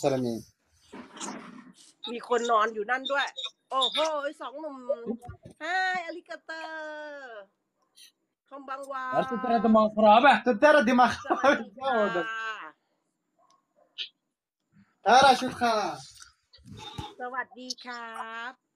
Salameen มีคนนอนอยู่นั่นด้วยโอ้โห2 หนุ่มฮายอาริกาเตอร์คอมบังวา तो तेरा दिमाग खराब है तो तेरा दिमाग สวัสดี क्या ค่ะ हो गया راشد خان สวัสดีครับ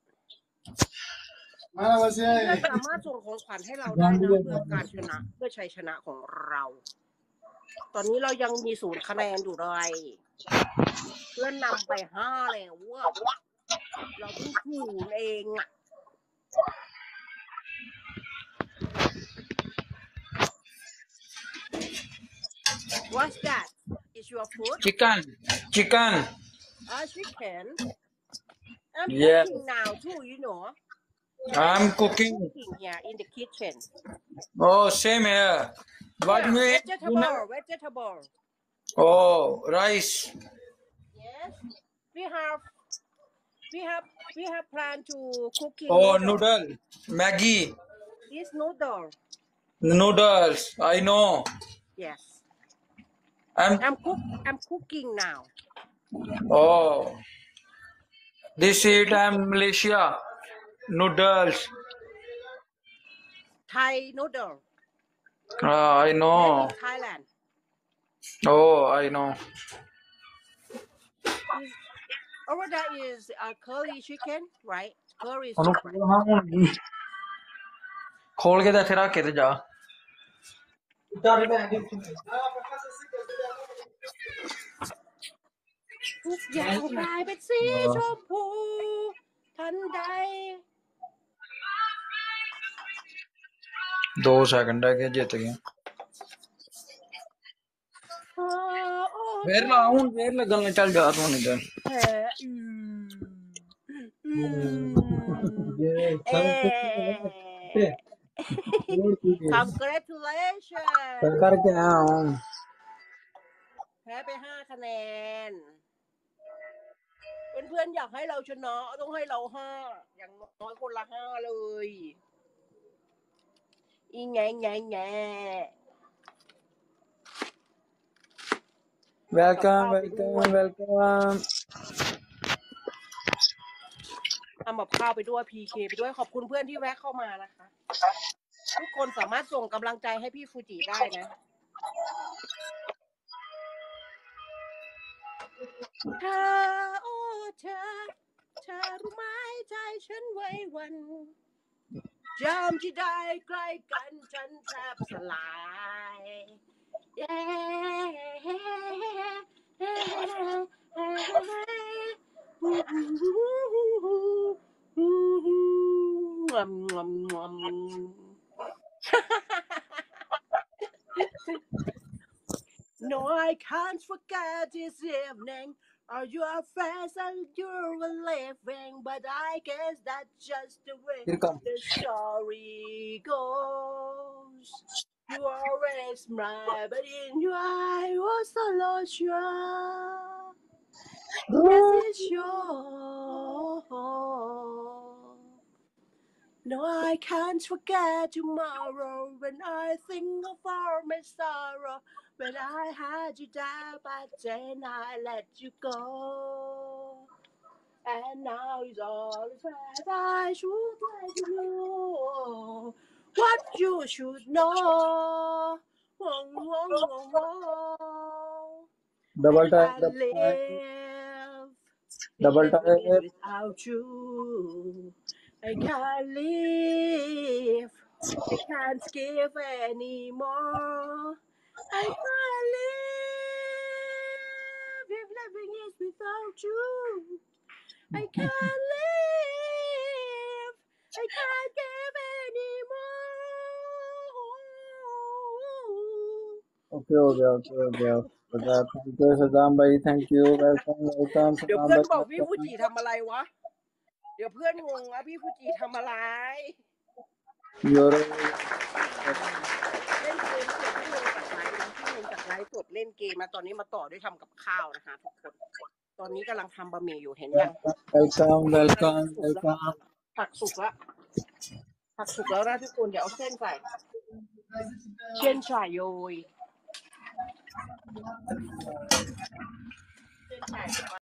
انا وزير เพื่อนสามารถส่งของขวัญให้เราได้นะเพื่อการชนะเพื่อชัยชนะของเรา ตอนนี้เรายังมี0 คะแนนอยู่เลยเพื่อนนำไป5แล้วว่าเราเพิ่ง0เองอ่ะ What's that? Is your food? Chicken. Chicken. I'm Yeah. cooking now too, you know. I'm cooking. Cooking here in the kitchen. Oh, same here. What Yeah, we vegetable. Oh, rice. Yes. We have planned to cooking Oh, noodle. Maggie. This noodle. Noodles. I know. Yes. I'm cooking now. Oh. This is Malaysia. Noodles. Thai noodle. I know. Thailand. Oh, I know. Over there is a curry chicken, right? Curry soup. खोल के तेरा के जा ทุกอย่างกลายเป็นสีชมพูทันใด 2 second है के जीत गए where लाऊं where लगन चल जा तू नहीं कर Congratulations करके आया हूं แพ้ไป5 คะแนนเพื่อนๆอยากให้เราชนะต้องให้เรา5อย่างน้อยคนละ5เลยอีแง welcome ทำกับข้าวไปด้วย PK ไปด้วยขอบคุณเพื่อนที่แวะเข้ามานะคะทุกคนสามารถส่งกำลังใจให้พี่ฟูจิได้นะเธอโอ้เธอรู้ไหมใจฉันไว้วันยามที่ได้ใกล้กันฉันแทบสลายNo, I can't forget this evening or your face and you're living, but I guess that's just the way the story goes. You always smile, but in your eye was so lost. Yes, it's yours. No, I can't forget tomorrow when I think of all my sorrow. When I had you there, but then I let you go. And now it's all that I should let you know. What you should know. double time double time without you. I can't live. I can't give anymore. I can't live if living is without you. I can't live. I can't give anymore. okay हो गया thank you Saddam भाई thank you welcome เดี๋ยวเพื่อนบอกพี่ฟูจิทำอะไรวะเดี๋ยวเพื่อนงงว่าพี่ฟูจิทำอะไร your เล่นเกมเสร็จพี่ลงจากไลฟ์สดเล่นเกมมาตอนนี้มาต่อด้วยทำกับข้าวนะคะทุกคนตอนนี้กำลังทำบะหมี่อยู่เห็นยัง welcome ผักสุกแล้วนะทุกคนเดี๋ยวเอาเส้นใส่เส้นฉ่ายโยย